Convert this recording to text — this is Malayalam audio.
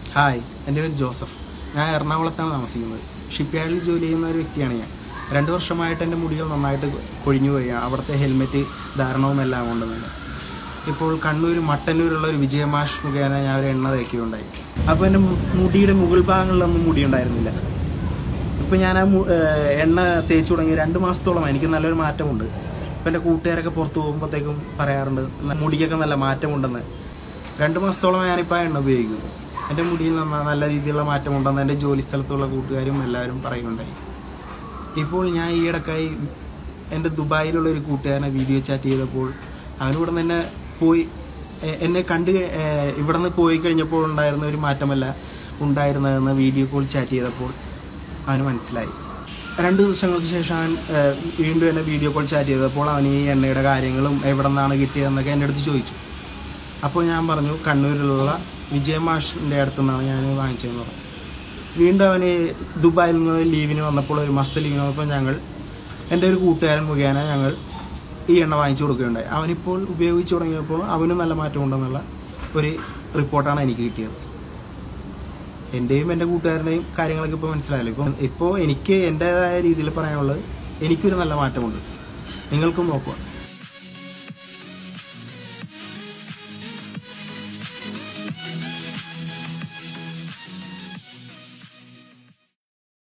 ഹായ്, എൻ്റെ പേര് ജോസഫ്. ഞാൻ എറണാകുളത്താണ് താമസിക്കുന്നത്. ഷിപ്പ്യാർഡിൽ ജോലി ചെയ്യുന്ന ഒരു വ്യക്തിയാണ് ഞാൻ. 2 വർഷമായിട്ട് എൻ്റെ മുടികൾ നന്നായിട്ട് കൊഴിഞ്ഞു പോയി. അവിടുത്തെ ഹെൽമെറ്റ് ധാരണവും എല്ലാം കൊണ്ടുവന്നത്. ഇപ്പോൾ കണ്ണൂർ മട്ടന്നൂരുള്ള ഒരു വിജയമാഷ് മുഖേന ഞാൻ ഒരു എണ്ണ തേക്കുകയുണ്ടായി. അപ്പോൾ എൻ്റെ മുടിയുടെ മുകൾ ഭാഗങ്ങളിലൊന്നും മുടി ഉണ്ടായിരുന്നില്ല. ഇപ്പോൾ ഞാൻ ആ എണ്ണ തേച്ച് തുടങ്ങി 2 മാസത്തോളമായി. എനിക്ക് നല്ലൊരു മാറ്റമുണ്ട്. ഇപ്പോൾ എൻ്റെ കൂട്ടുകാരൊക്കെ പുറത്ത് പോകുമ്പോഴത്തേക്കും പറയാറുണ്ട് മുടിക്കൊക്കെ നല്ല മാറ്റമുണ്ടെന്ന്. 2 മാസത്തോളം ഞാനിപ്പോൾ ആ എണ്ണ ഉപയോഗിക്കുന്നു. എൻ്റെ മുടിയിൽ നല്ല രീതിയിലുള്ള മാറ്റമുണ്ടെന്ന് എൻ്റെ ജോലി സ്ഥലത്തുള്ള കൂട്ടുകാരും എല്ലാവരും പറയുന്നുണ്ടായി. ഇപ്പോൾ ഞാൻ ഈയിടക്കായി എൻ്റെ ദുബായിലുള്ള ഒരു കൂട്ടുകാരനെ വീഡിയോ ചാറ്റ് ചെയ്തപ്പോൾ അവനിവിടെ നിന്ന് തന്നെ പോയി എന്നെ കണ്ട് ഇവിടെ നിന്ന് പോയി കഴിഞ്ഞപ്പോൾ ഉണ്ടായിരുന്ന ഒരു മാറ്റമല്ല ഉണ്ടായിരുന്നതെന്ന് വീഡിയോ കോൾ ചാറ്റ് ചെയ്തപ്പോൾ അവന് മനസ്സിലായി. 2 ദിവസങ്ങൾക്ക് ശേഷം അവൻ വീണ്ടും എന്നെ വീഡിയോ കോൾ ചാറ്റ് ചെയ്തപ്പോൾ അവൻ ഈ എണ്ണയുടെ കാര്യങ്ങളും എവിടെ നിന്നാണ് കിട്ടിയതെന്നൊക്കെ എൻ്റെ അടുത്ത് ചോദിച്ചു. അപ്പോൾ ഞാൻ പറഞ്ഞു കണ്ണൂരിലുള്ള വിജയമാഷിൻ്റെ അടുത്തു നിന്നാണ് ഞാൻ വാങ്ങിച്ചതെന്ന് പറഞ്ഞു. വീണ്ടും അവന് ദുബായിൽ നിന്ന് ലീവിന് വന്നപ്പോൾ, ഒരു മാസത്തെ ലീവിന് വന്നപ്പോൾ എൻ്റെ ഒരു കൂട്ടുകാരൻ മുഖേന ഞങ്ങൾ ഈ എണ്ണ വാങ്ങിച്ചു കൊടുക്കുകയുണ്ടായി. അവനിപ്പോൾ ഉപയോഗിച്ച് തുടങ്ങിയപ്പോൾ അവനും നല്ല മാറ്റമുണ്ടെന്നുള്ള ഒരു റിപ്പോർട്ടാണ് എനിക്ക് കിട്ടിയത്. എൻ്റെയും എൻ്റെ കൂട്ടുകാരൻ്റെയും കാര്യങ്ങളൊക്കെ ഇപ്പോൾ മനസ്സിലായല്ലോ. ഇപ്പോൾ എനിക്ക് എൻ്റേതായ രീതിയിൽ പറയാനുള്ളത്, എനിക്കൊരു നല്ല മാറ്റമുണ്ട്. നിങ്ങൾക്കും നോക്കുക.